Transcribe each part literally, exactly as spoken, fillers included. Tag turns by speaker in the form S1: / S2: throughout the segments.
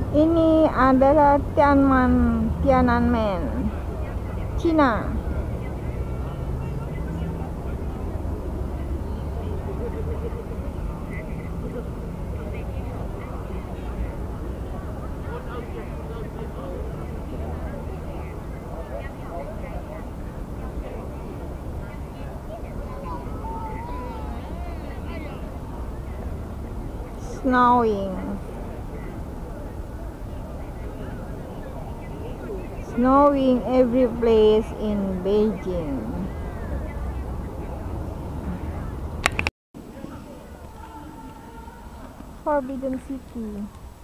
S1: Ini adalah Tiananmen, Tiananmen, Cina. Snowing. Snowing every place in Beijing. Forbidden City.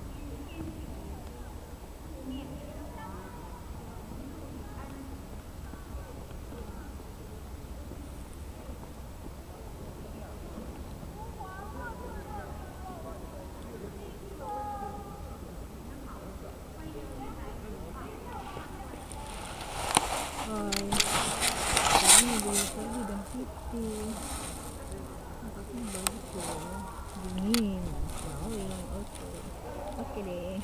S1: Dingin, snowing, oke, oke deh.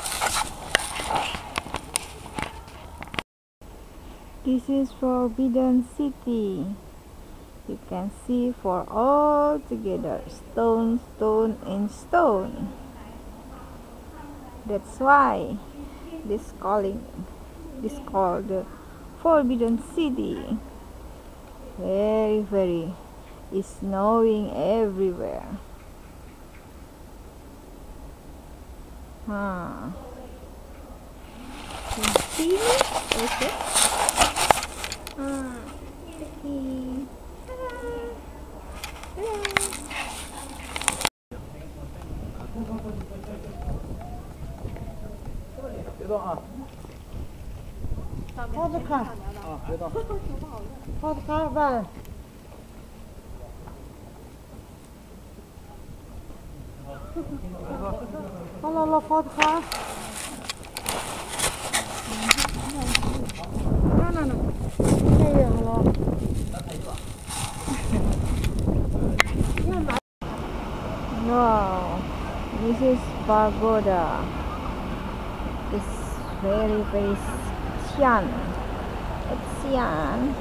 S1: This is Forbidden City. You can see for all together, stone, stone, and stone. That's why this calling, this called the Forbidden City. Very, very, it's snowing everywhere. Huh. Can you see me? Okay. Ah, okay. Hello.
S2: 别动啊！
S3: 好好看
S2: 啊，别动。
S3: 好好看吧。好了了，好看。那那那，太远了。
S1: Wow, this is pagoda. It's very, very Xi'an. It's Xi'an.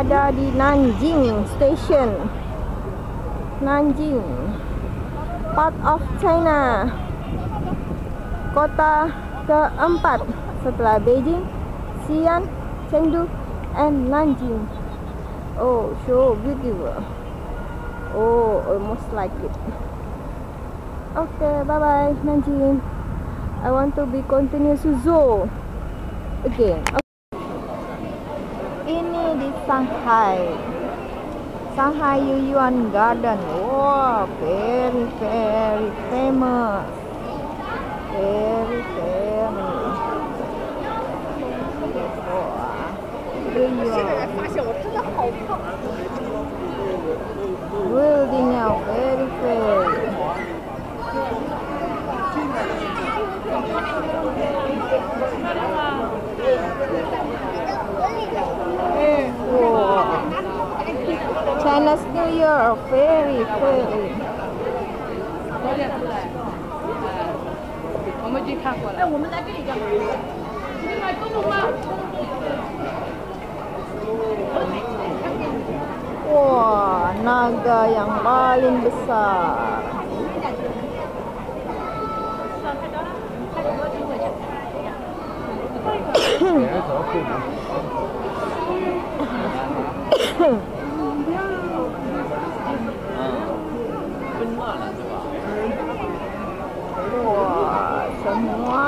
S1: berada di Nanjing Station. Nanjing, part of China. Kota keempat setelah Beijing, Xi'an, Chengdu, and Nanjing. Oh, so beautiful. Oh, almost like it. Okay, bye bye Nanjing. I want to be continuous Suzhou again. Okay. Ini di Shanghai. Shanghai Yuyuan Garden. Wow, very very famous. Very famous. Buildingnya very very. Wow. Chinese New Year very very.
S2: 我们已经看过了。哎，我们来这里干嘛？你买公主吗？
S1: Wah, naga yang paling besar. Wah, semua.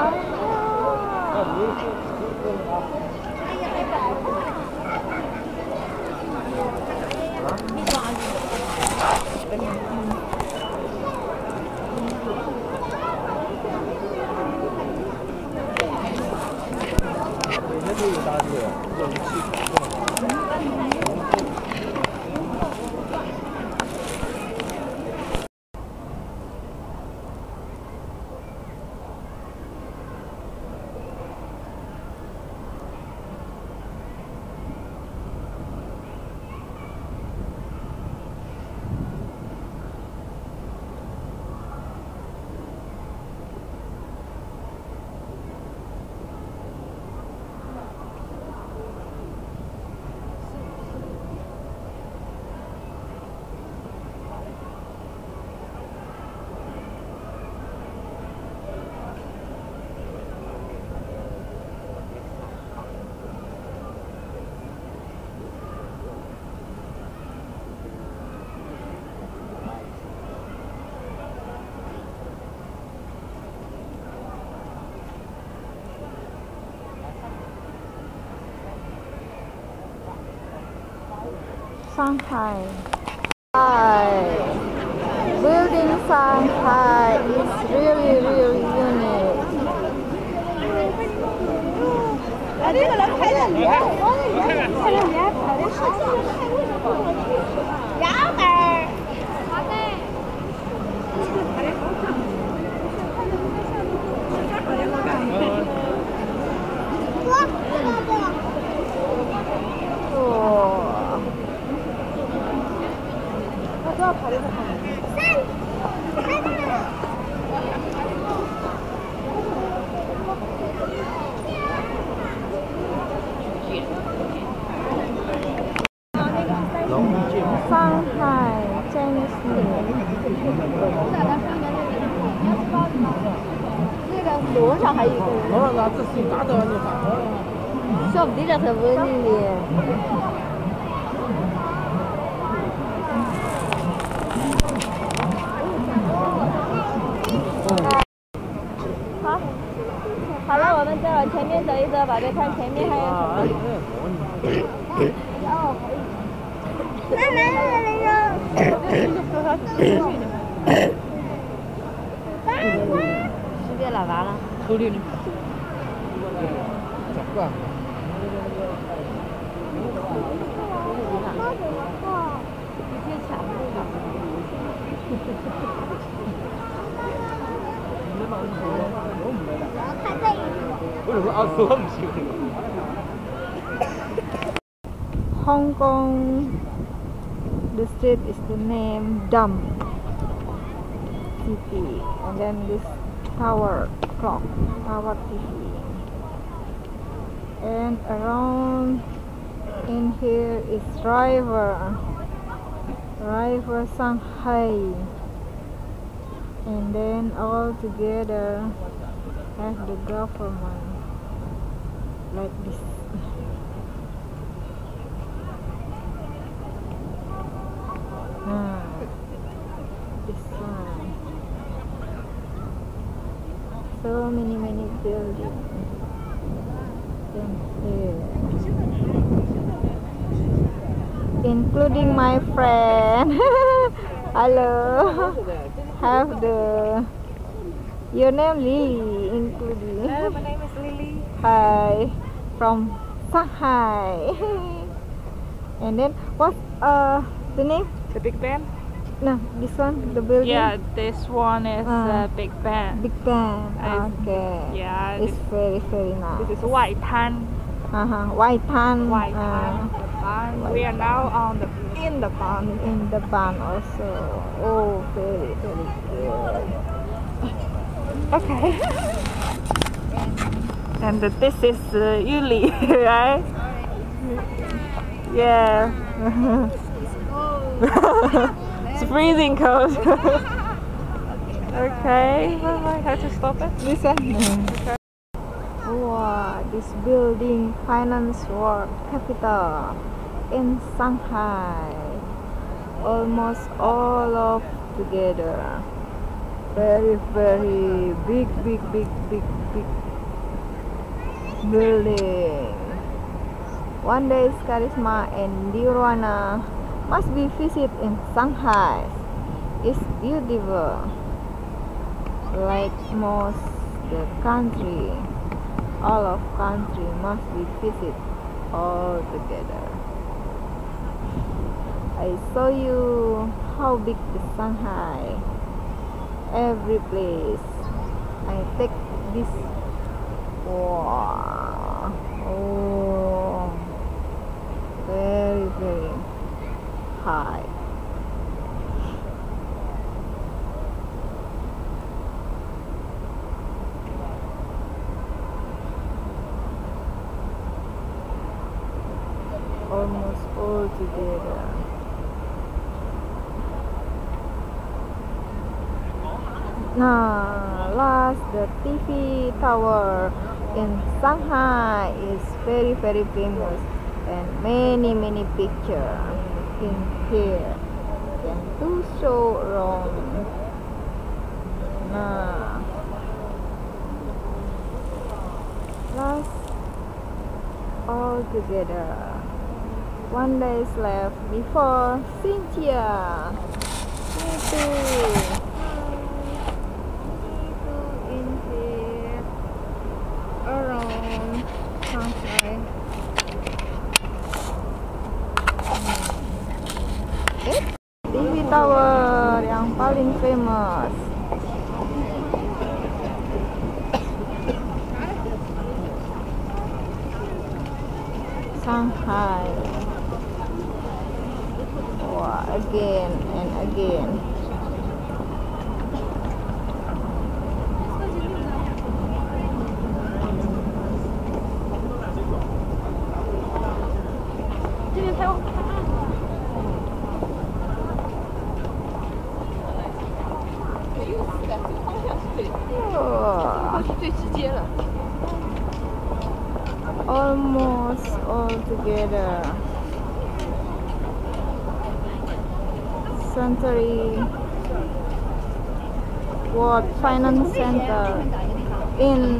S1: Shanghai. Shanghai. Building Shanghai is really, really unique.
S2: 啊，这个来拍的脸，拍的脸，拍的是牙本儿，好的。
S1: 哦。
S3: 不要跑的太快。
S1: Shanghai Chinese New Year。
S2: 那个楼上还有一个人。
S3: 楼上那这是大的你看。
S2: 晓不得这是文明的。
S1: 好，好了，我们再往前面走一走，宝贝，看前面还有什么？哦，妈妈来了。
S2: 十点了，完了。
S3: 头里的。咋个？
S1: Hong Kong, the street is the name Dam City, and then this tower clock, tower T V, and around In here is river, river Shanghai, and then all together have the government like this. Ah, this one. So many many buildings in here, including my friend. Hello. Have the your name Lily, including.
S2: Uh, my name is Lily.
S1: Hi, from Shanghai. And then what's uh the name?
S2: The Big Ben?
S1: No, this one, the building.
S2: Yeah, this one is
S1: Ah.
S2: uh, Big Ben.
S1: Big Ben.
S2: I-
S1: Okay.
S2: Yeah,
S1: It's
S2: this,
S1: very very nice.
S2: this is White Tan.
S1: Uh-huh. White Tan.
S2: White
S1: uh,
S2: Tan. The barn. We are now on the in the barn.
S1: in the barn also. Oh, very very good.
S2: Okay. And this is uh, Yuli, right? Yeah. It's freezing cold. Okay. I have to stop it.
S1: Listen. Wow, this building finance world capital in Shanghai. Almost all of together. Very very big big big big big building. One day Charisma and Diurwana must be visit in Shanghai. It's beautiful. Like most the country, all of country must be visit all together. I show you how big the Shanghai. Every place. I take this. Wow. Oh, very very high. Almost all together. Now, last the T V tower in Shanghai is very very famous, and many many picture in here. Can do so wrong. Nah, last all together. One day is left before Cynthia. Me too. Me too in here around Shanghai. Eh, T V tower yang paling famous. Shanghai. Wow, again and again. Oh,
S3: 最直接了。
S1: almost all together. Century World Finance Center in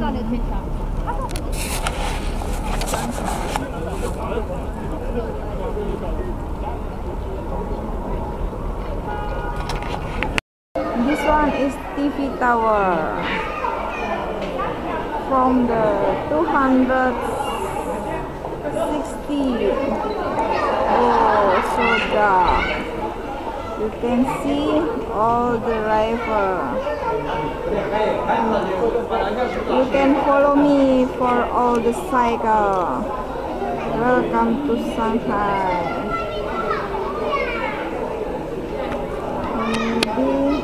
S1: this one is T V tower from the two hundred sixty. Oh, so dark. You can see all the river. You can follow me for all the cycle. Welcome to Shanghai. Maybe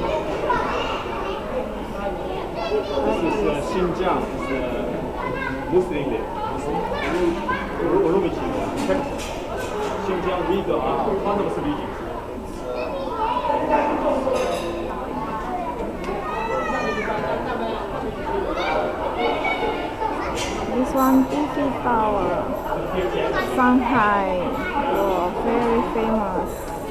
S4: This is uh, Xinjiang, it's uh, Muslim day. Muslim. Muslim.
S1: one T V tower, Shanghai, was very famous.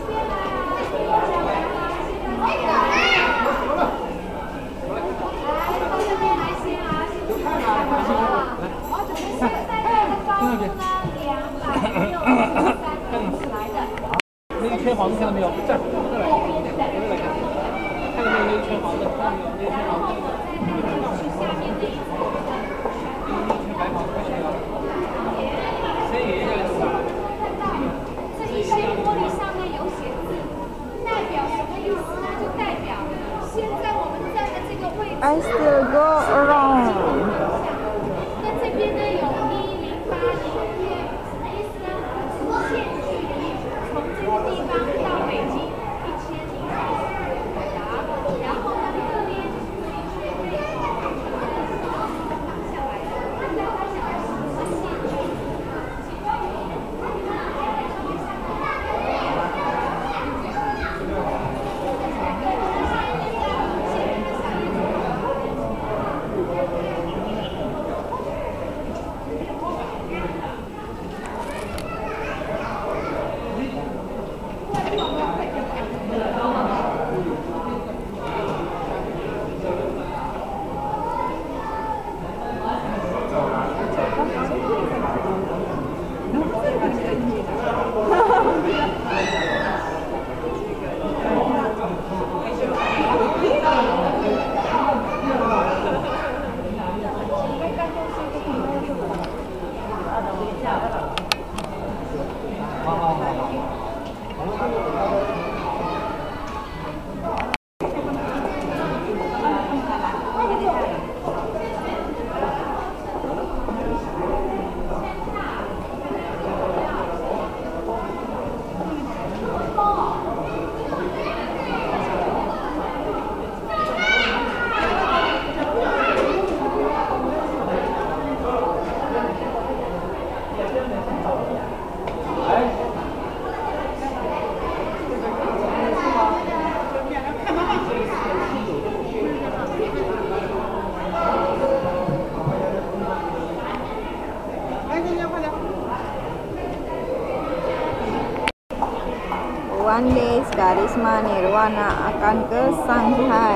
S1: I still go around.
S2: 那这边呢有一零八零页，什么意思呢？直线距离从这个地方到北京一千零八十海达，然后呢这边可以去内蒙挡下来的，再打下来是直线距离。One day Karisma Nirwana akan ke Shanghai,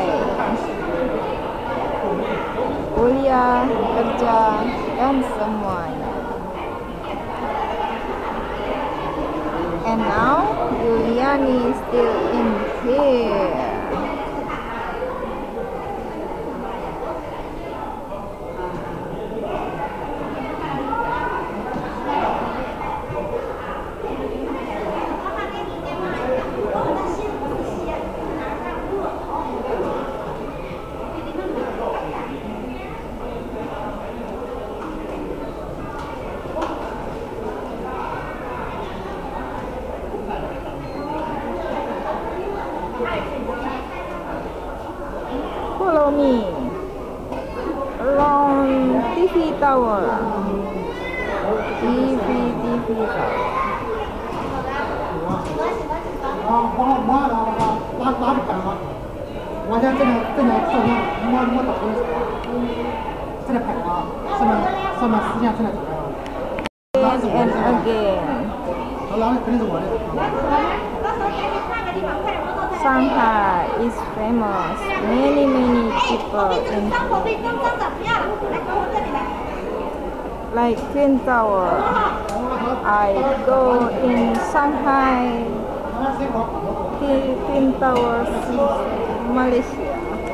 S2: kuliah, kerja, dan semuanya. And now Yuliani is still in here. Follow me around T V tower. T V, T V tower.
S3: 啊，往往拉拉拉着杆嘛，往前正常正常上面摸摸倒的，这个牌啊，上面上面实际上正在走的。
S1: Again and again.
S3: 好，拉的肯定是我的。
S1: Shanghai is famous. Many many people in like Twin Tower. I go in Shanghai, Twin Tower, Malaysia.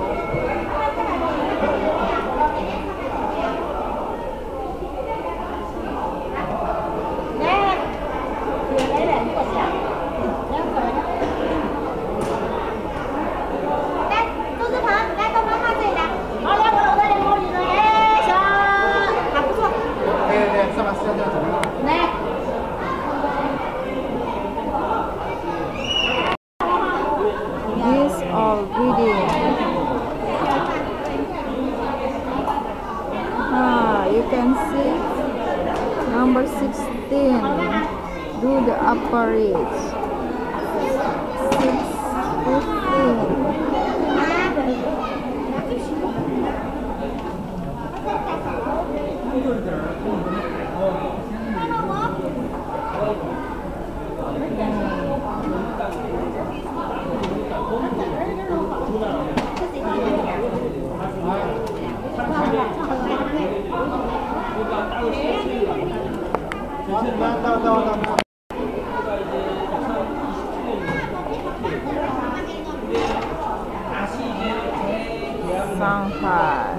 S1: These are reading. Ah, you can see number sixteen. Do the upper reach. Six fifteen.
S3: 왔다 왔다.
S1: 상하이.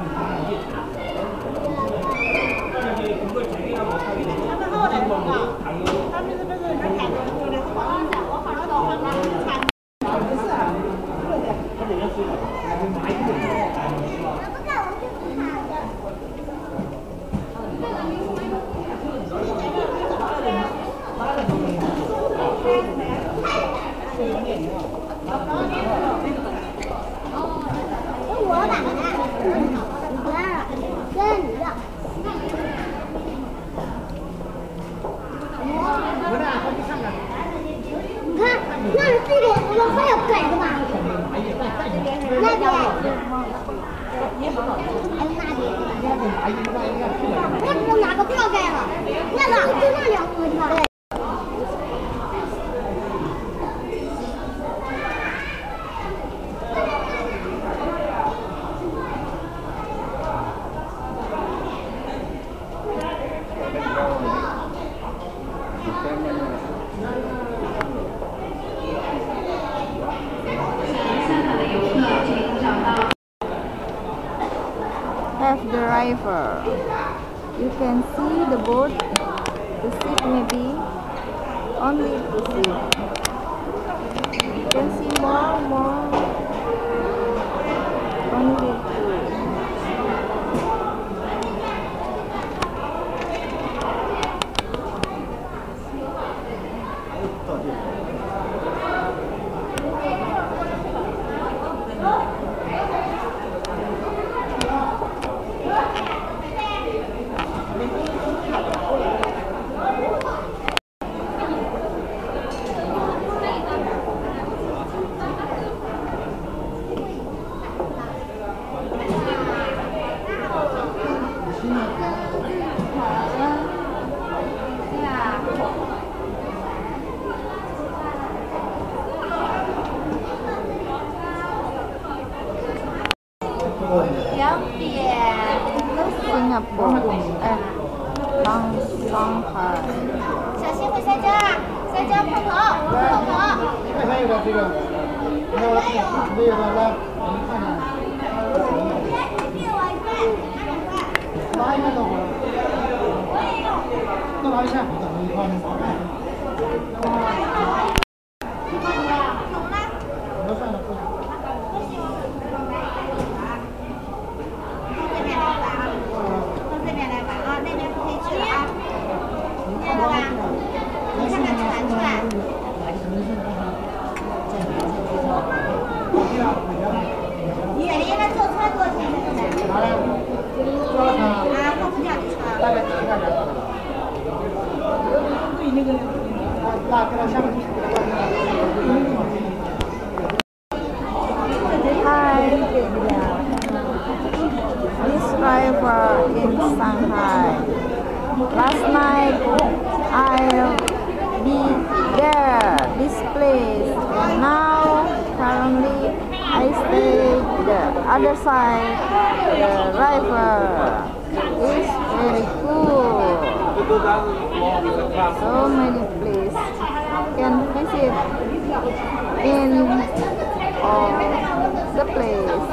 S1: Have the river. You can see the boat, the ship maybe, only the ship. You can see more, more, only two. Singapore, eh, Bang Shanghai.
S2: 小心会摔跤啊！摔跤碰头，碰头。
S3: 还有个这个，那个那个来，我们看看。拿一个等会儿。我也有。再拿一片，等一块呢。我算了，不行。
S2: 你应该坐车多少钱？啊，坐不了的车。大概几块钱？对那个，那给他下面。
S1: Hi, this river in Shanghai. Last night I'll be there, this place, and now currently I stay the other side. The river is very cool. So many places can visit in all the place.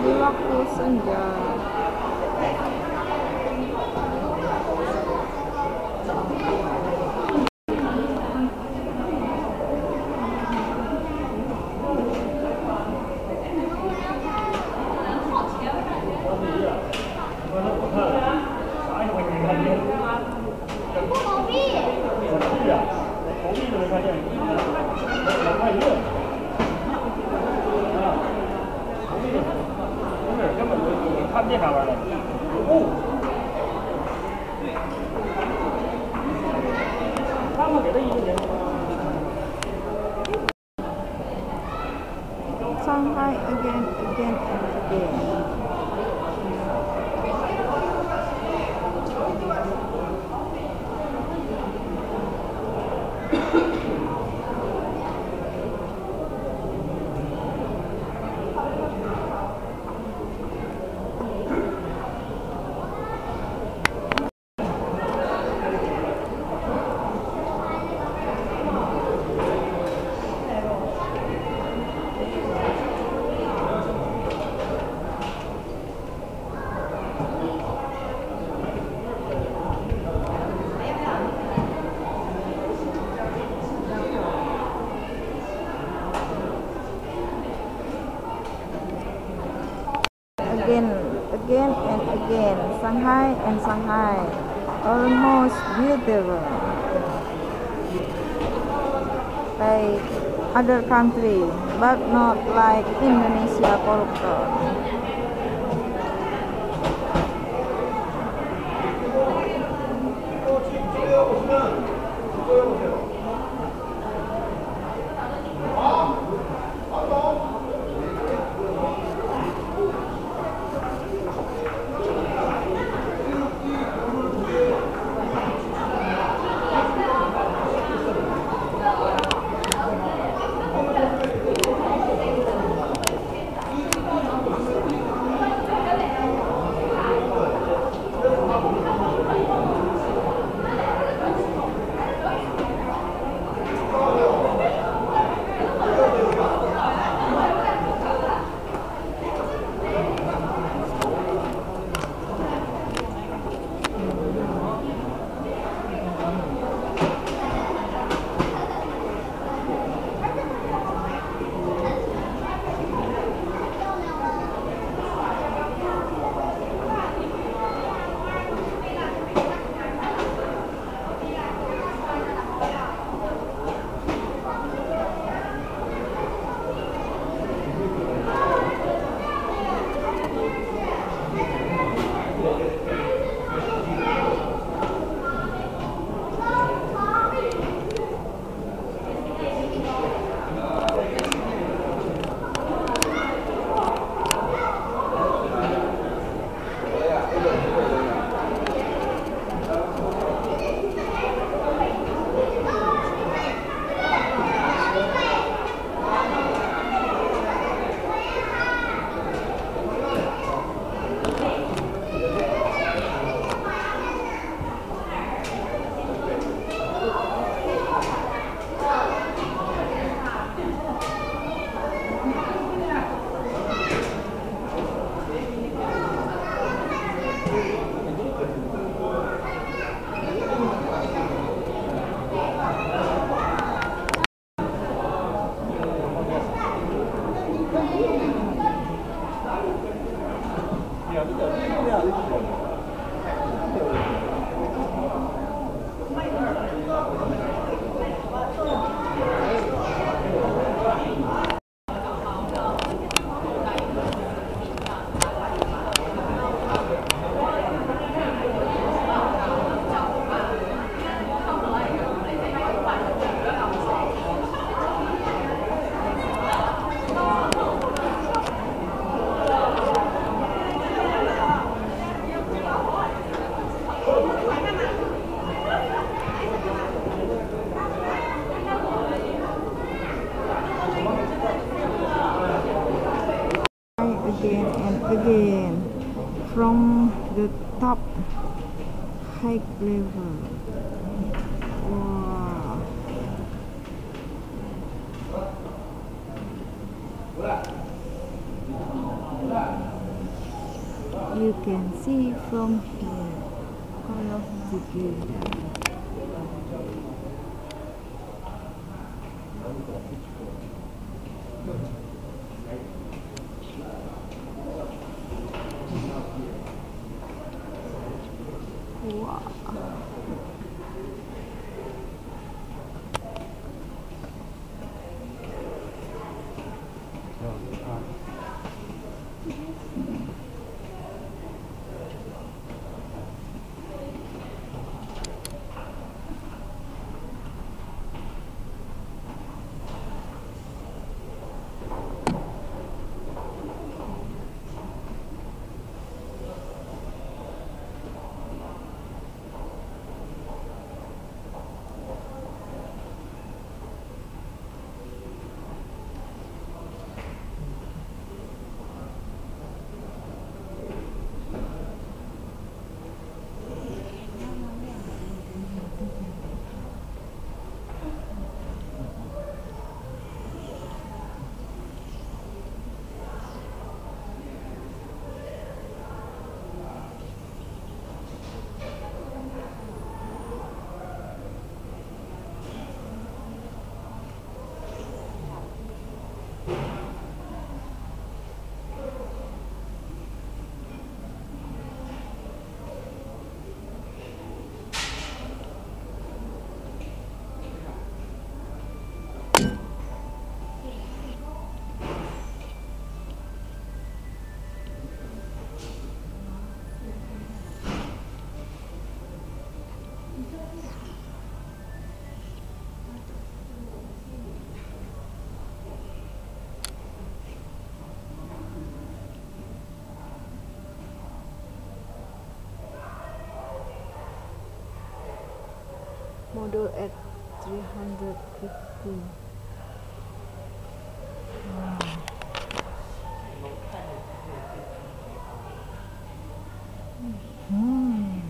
S1: Perilaku senja. Shanghai again, again, and again. Again, again and again, Shanghai and Shanghai, almost beautiful, like other country, but not like Indonesia corruptor. Again and again from the top high level. Wow. You can see from here all of together. Wow. Model at three hundred fifty. Wow. Hmm.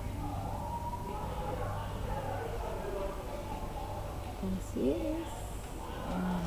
S1: Can see this? Wow.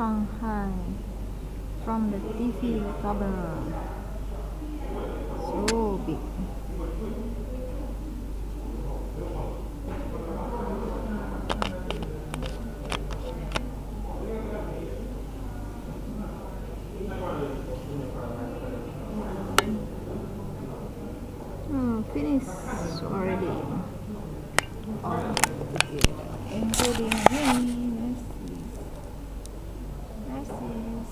S1: Shanghai from the T V cover. So big. Hmm, finished already. All together, including me. Narcissus.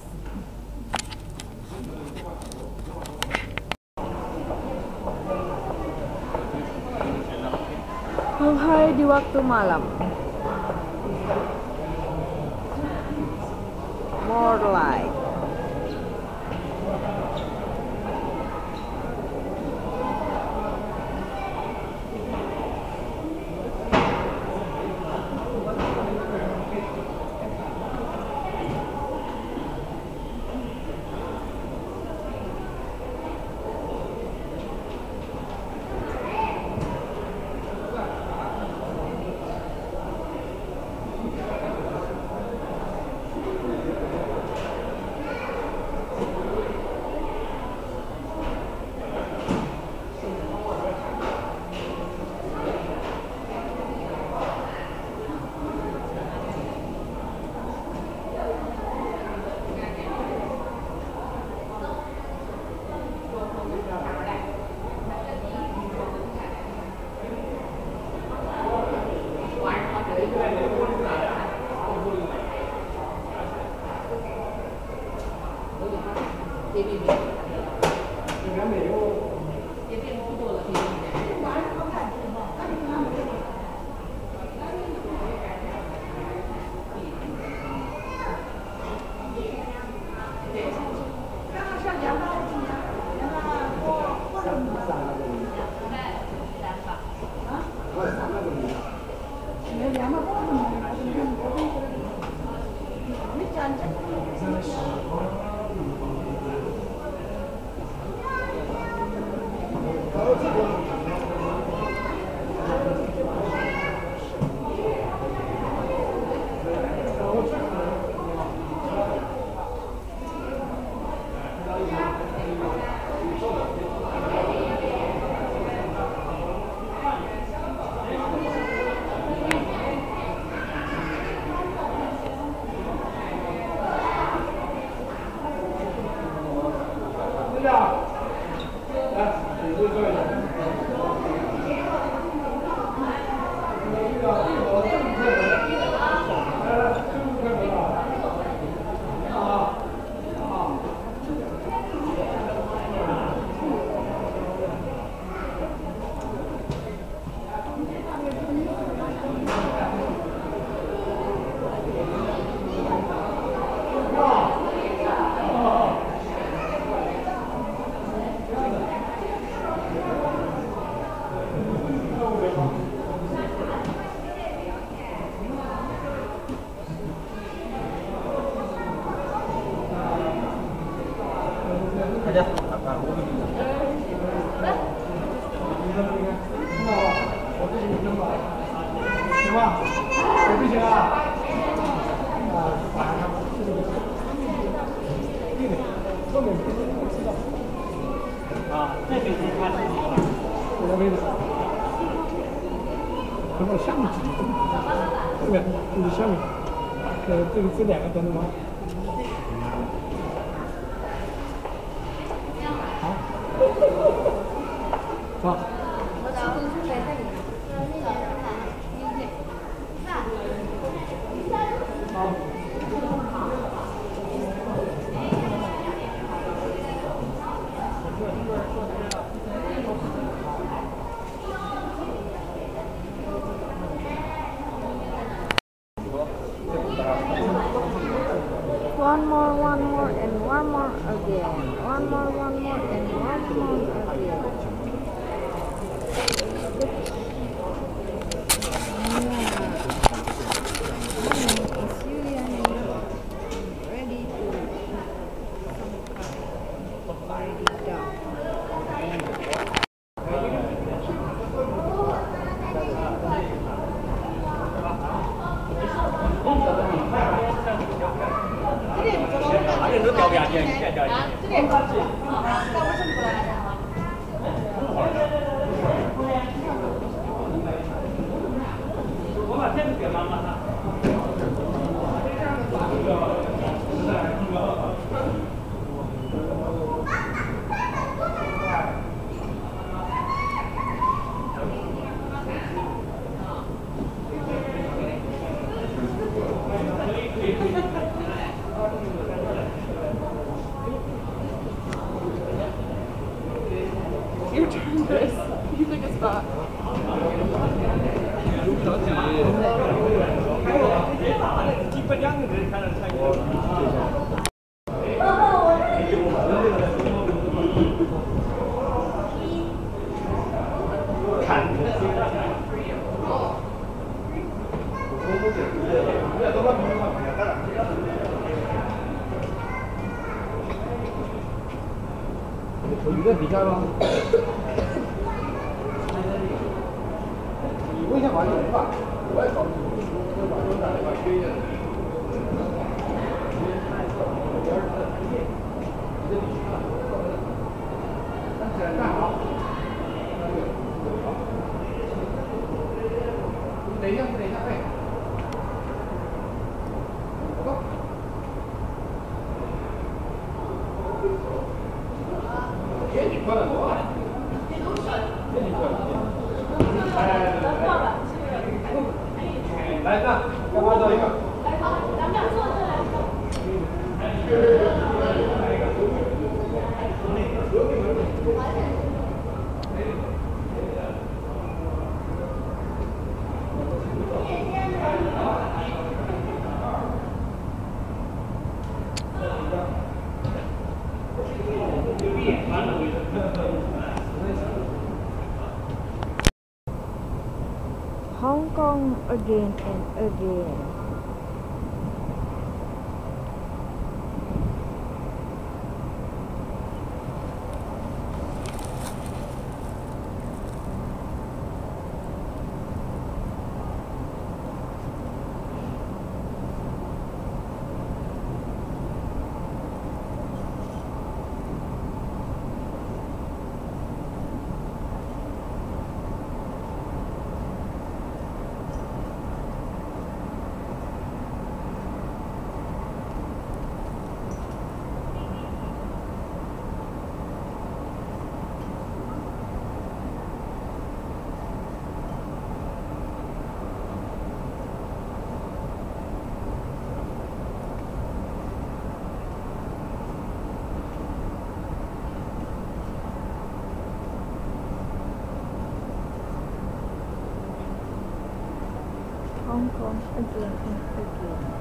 S1: Shanghai di waktu malam. More light. One more, one more, and one more again. One more, one more, and one more again. It's Julian ready to write it down.
S4: 基本两个人才能参与。
S5: 你在比赛吗？你问一下马总吧，我也搞不清楚，这马总打电话约一下。站起来站好。等一下，等一下，哎。走。给你关了多少？给你关了。来，那干嘛做一个？
S2: 来，好，咱们俩坐这来。
S1: Hong Kong again and again. Hong Kong again and again.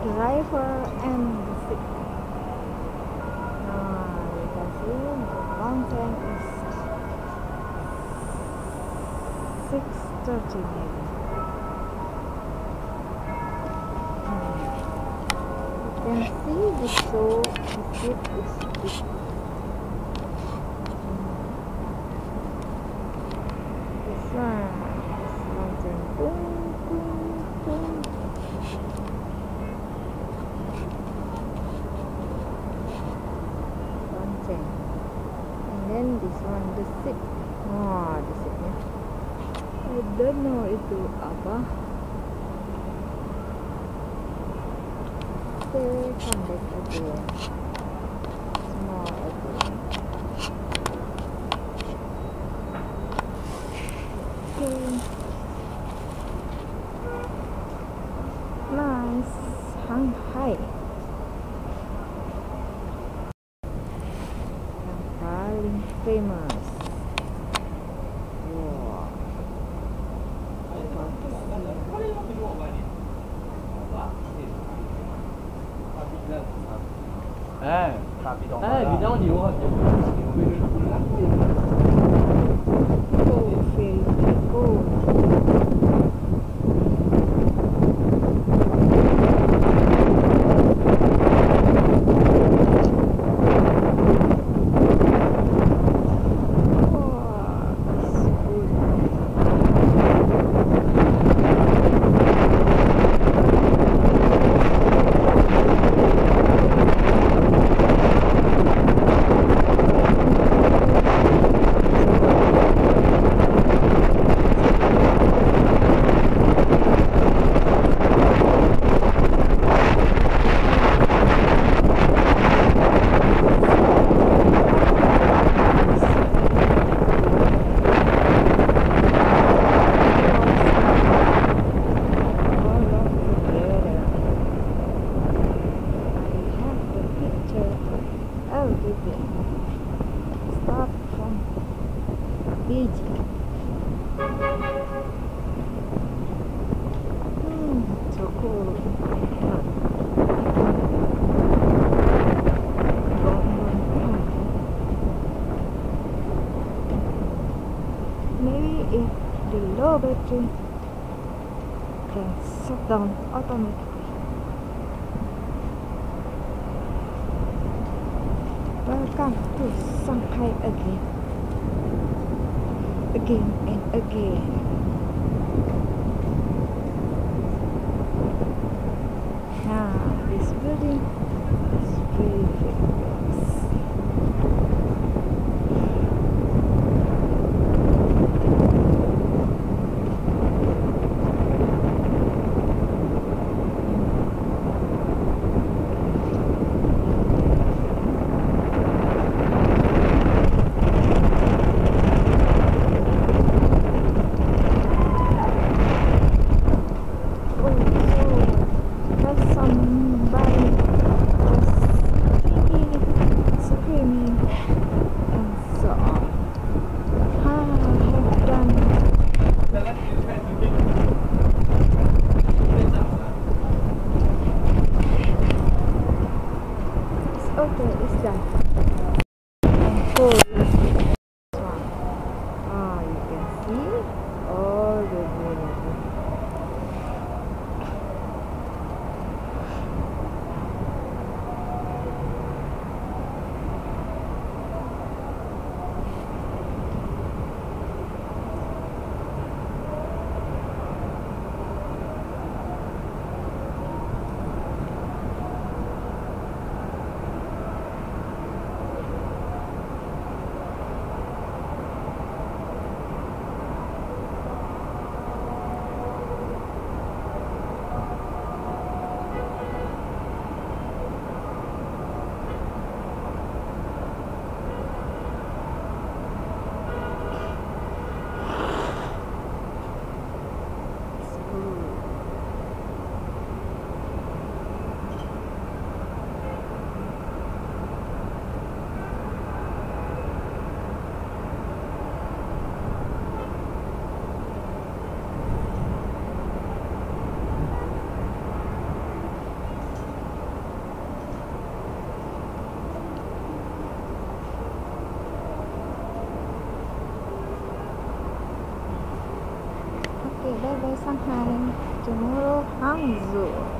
S1: driver and the seat. Now you can see the fountain is six thirty maybe. Hmm. You can see the show, the seat is big. This one, this mountain, boom, boom, boom. Mountain. And then this one, the seat. Oh, the seatnya. I don't know itu apa. They come back again. Small again. Okay. Nice. Shanghai. Yang paling famous. Wow.
S4: Eh, eh, bidang di luar.
S1: Oh, very, very cool. Everything. Start from Beijing. Hmm, so cool. Maybe if the low battery can shut down automatically. Welcome to Shanghai again, again and again. Now this building is very famous. Shanghai, tomorrow Hangzhou.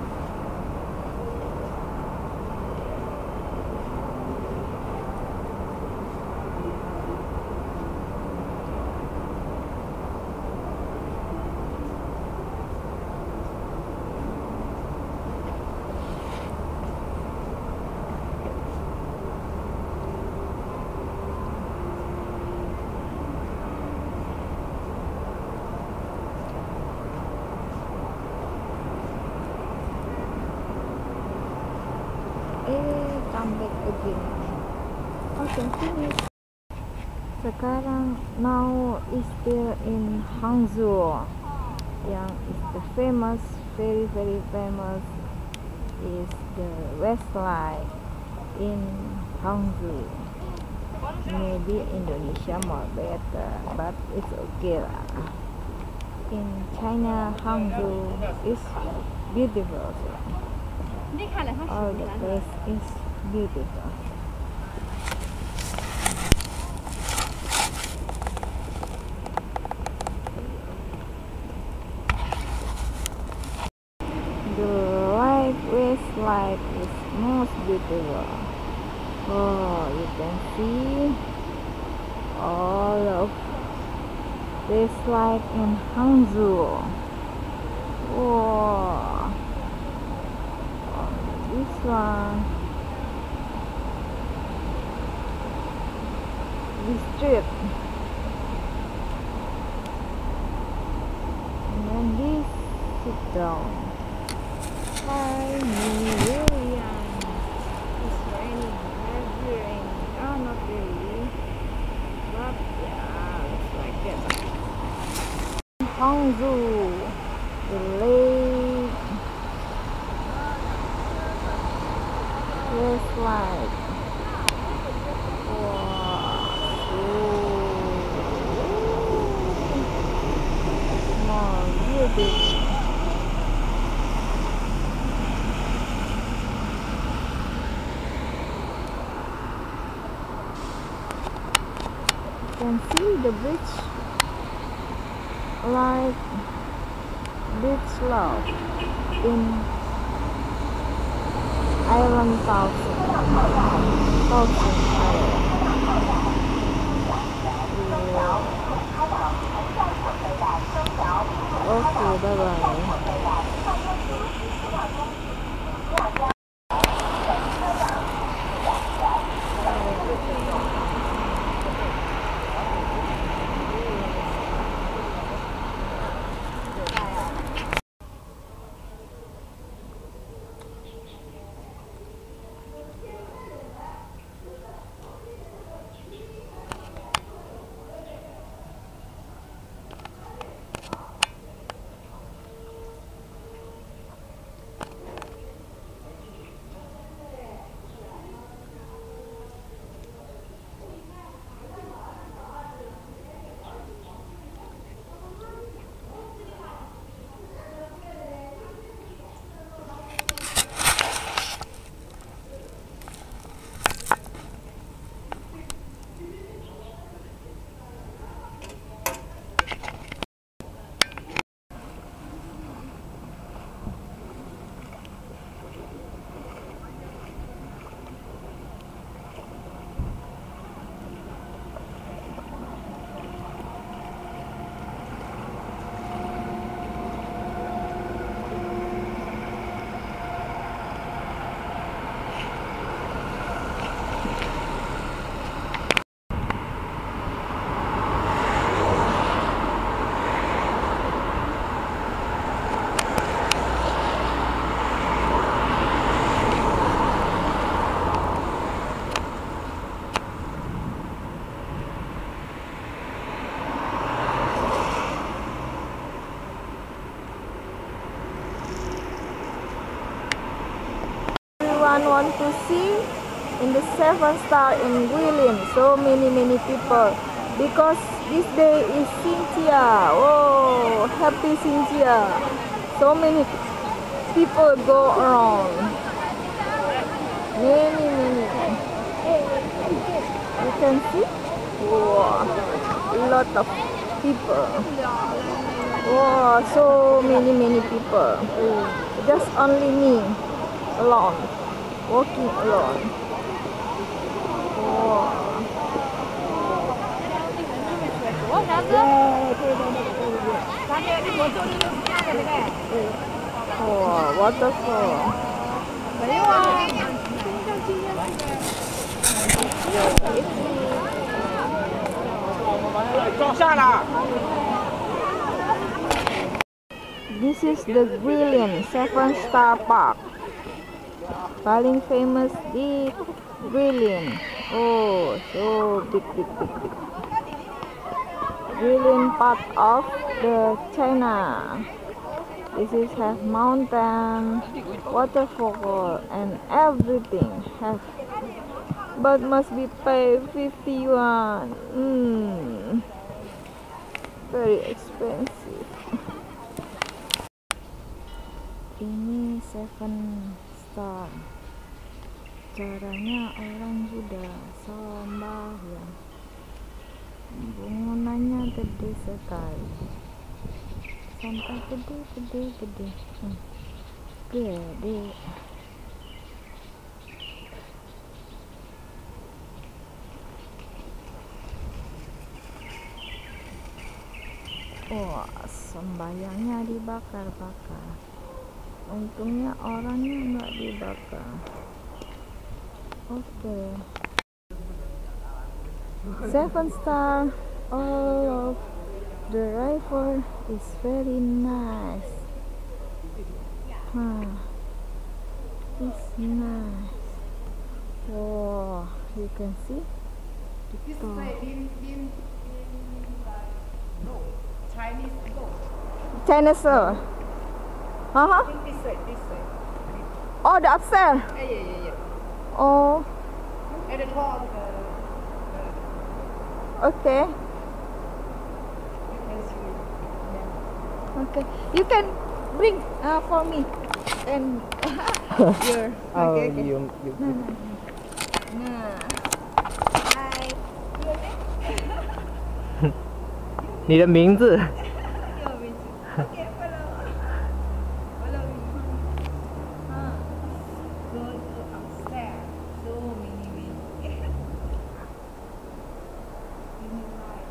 S1: Eh, come back again. Okay, finish. Sekarang now is still in Hangzhou. Yang is the famous, very very famous is the Westlife in Hangzhou. Maybe Indonesia more better, but it's okay lah. In China, Hangzhou is beautiful. All the place is beautiful. The life Westlife is most beautiful. Oh, you can see all of Westlife in Hangzhou. Wow. This one, this strip, and then this sit down. Hi, William. It's raining, heavy rain. Oh, not really, but yeah, looks like that. Hangzhou, the lake. Westlife. Wow. More beautiful. You can see the beach like beach love in Island Thousand, Thousand Island. Okay, bye bye. Everyone want to see in the seven star in Guilin. So many many people because this day is Cynthia. Oh, happy Cynthia! So many people go around. Many many. You can see. Wow, a lot of people. Wow, so many many people. Just only me alone, walking alone. Wow. Wow, waterfall.
S2: 没有啊。
S4: 撞下了。
S1: This is the Guilin Seven Star Park. Paling famous di Guilin. Oh, so big, big, big, big. Guilin part of the China. This is have mountain, waterfall, and everything. Have, but must be pay fifty yuan. Hmm, very expensive. Ini Seven Star. Caranya orang sudah sembahyang. Bangunannya gede sekali. Sampai gede, gede, gede. Hmm. Gede. Wah, sembahyangnya dibakar-bakar. Untungnya orangnya nggak dibakar. Oke. Okay. Seven Star. All of the river is very nice. Huh. It's nice. Wow, you can see.
S2: This way, in in no Chinese no.
S1: China sir. Uh huh.
S2: This way, this way.
S1: Oh, the upstairs.
S2: Yeah, yeah, yeah, yeah.
S1: Oh,
S2: At the top, the,
S1: okay.
S2: you can see. Yeah.
S1: Okay. You can bring uh, for me. And your.
S4: Oh,
S1: Okay, okay.
S4: you, you,
S1: No, no, no. Nah. Hi.
S4: 你的名字？
S1: Your名字。Okay, follow. Follow me. Huh. Go to upstairs. So many ways. Many light.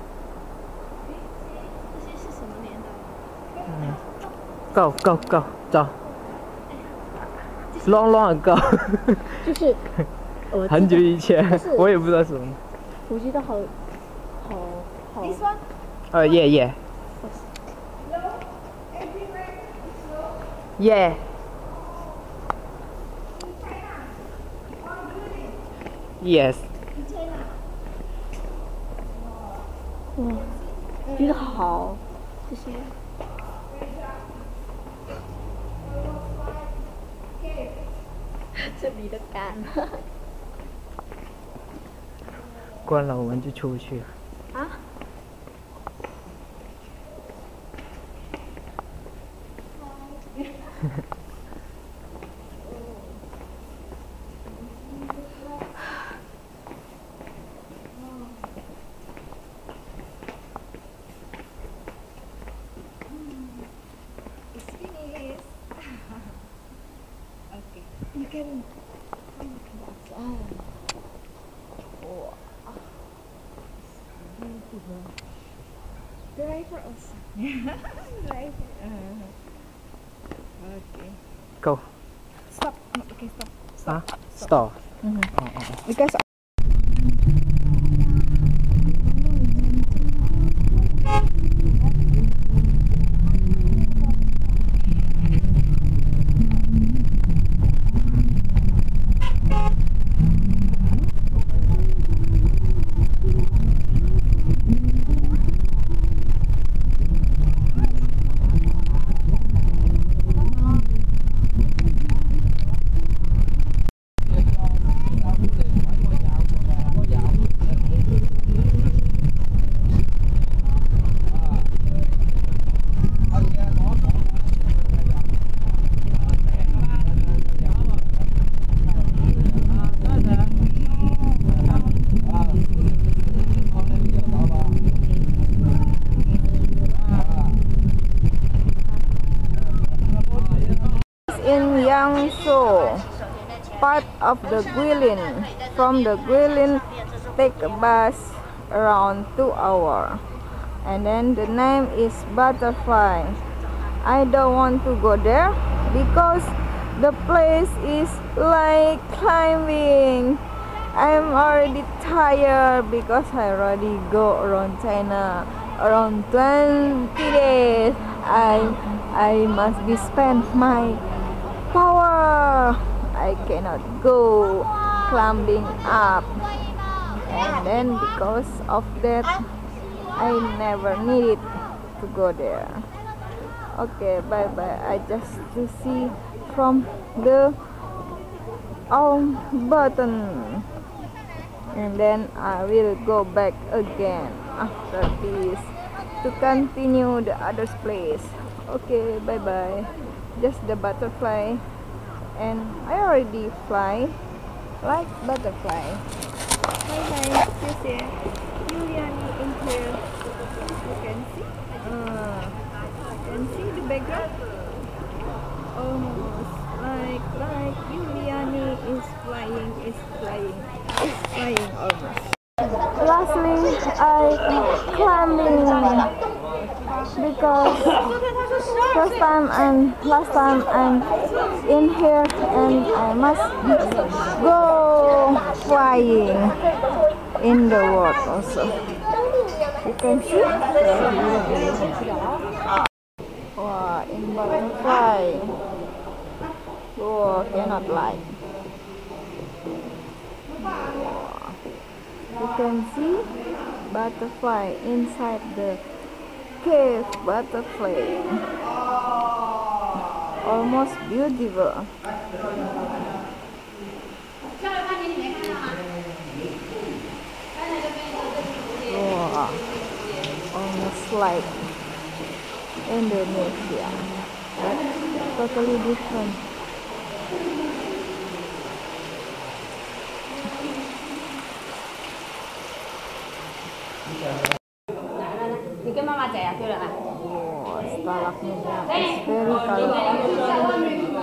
S2: 这些是什么年代？
S4: Go go go，走。Long long ago，
S1: 就是我
S4: 很久以前
S1: 不是，
S4: 我也不知道什么。
S1: 我记得好好好。This one.
S4: 呃，耶耶。耶。Yes。
S1: 嗯，觉得好，这些。这里的杆。
S4: 关了我们就出不去了。
S1: 啊？It's finished. Okay, you can. Oh, wow. Beautiful. Driver also. Driver. Uh, okay.
S4: Go。
S1: Stop. Okay, stop.
S4: 啊 ，Stop。
S1: Mm-hmm.
S4: 哦哦哦。
S1: Because in Yangshuo, part of the Guilin. From the Guilin, take a bus around two hours. And then the name is Butterfly. I don't want to go there because the place is like climbing. I'm already tired because I already go around China around twenty days. I I must be spend my power. I cannot go climbing up, and then because of that I never needed to go there. Okay, bye bye. I just to see from the on button, and then I will go back again after this to continue the other place. Okay, bye bye. Just the butterfly, and I already fly like butterfly. Bye bye. You see Juliani in here. You can see. Uh, can see the background. Almost like like Juliani is flying, is flying, is flying almost. Lastly, I climbing because first time and last time I'm in here, and I must go flying in the world also. You can see. Wow, in butterfly. Oh, cannot lie. Wow. You can see butterfly inside the cave butterfly. Almost beautiful. Wow. Almost like Indonesia, but totally different.
S6: 你跟妈妈讲呀，对了啊。
S1: 哇 stalagmita is very colorful.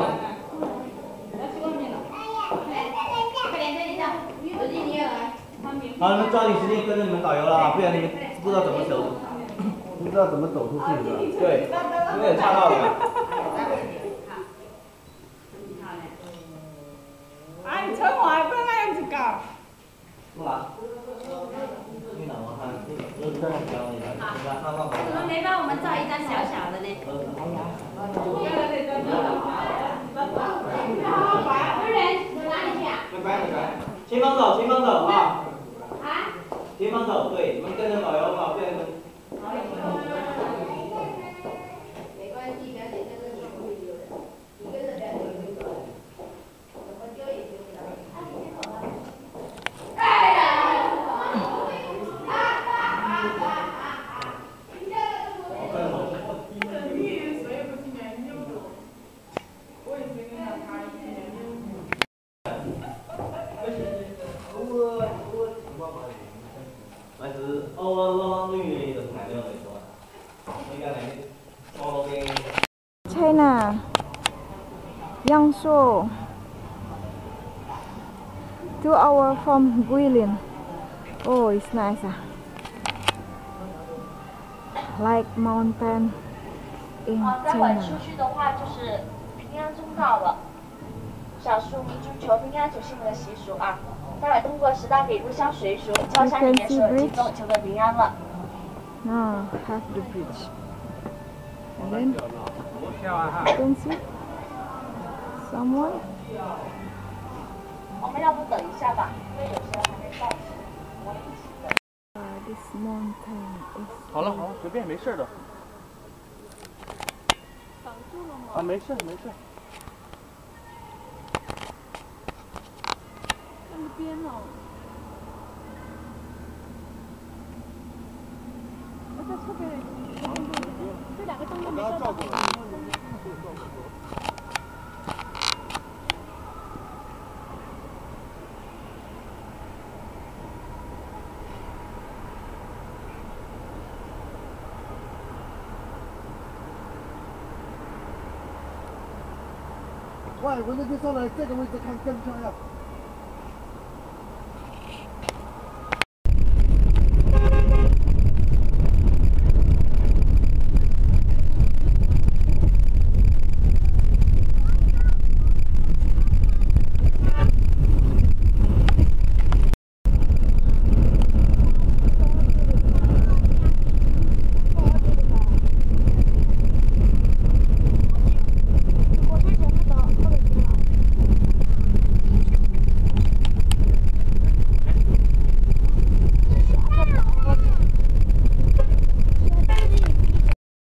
S4: 好，你们抓紧时间跟着你们导游了啊，不然你们不知道怎么走，不知道怎么走出去的。对，有点岔道了。
S7: 啊，你穿我还不能那样子搞。
S4: 干嘛？因为老王他都这样教你的，他他
S6: 怎么没帮我们照一张小小的呢？夫人，哪里去啊？
S4: 拜拜拜拜，前方走，前方走啊！啊？前方走，对，你们跟着导游啊，不然你们。没关系，表姐跟着你不会丢的，你跟着表姐会丢的，怎么丢也丢不到。哎呀！
S1: China, Yangshuo, two hours from Guilin. Oh, it's nice. Ah. Like mountain in
S8: 好，待会儿
S1: China.
S8: 出去的话就是平安钟到了，少数民族求平安，这是我们的习俗啊。待会通过十大给故乡随俗，敲山里面所有集中，求个平安了。
S1: Now have the bridge, and then you can see someone.
S8: 我们要不等一下吧，因为有些人还没到齐，我们一起等。
S1: Uh, this mountain is.
S4: 好了好了，随便没事的。
S7: 挡住了吗？
S4: 啊，没事没事。
S7: 那边哦。 在侧边，这两个灯都没照到。
S3: 外文的就上来这个位置看更漂亮。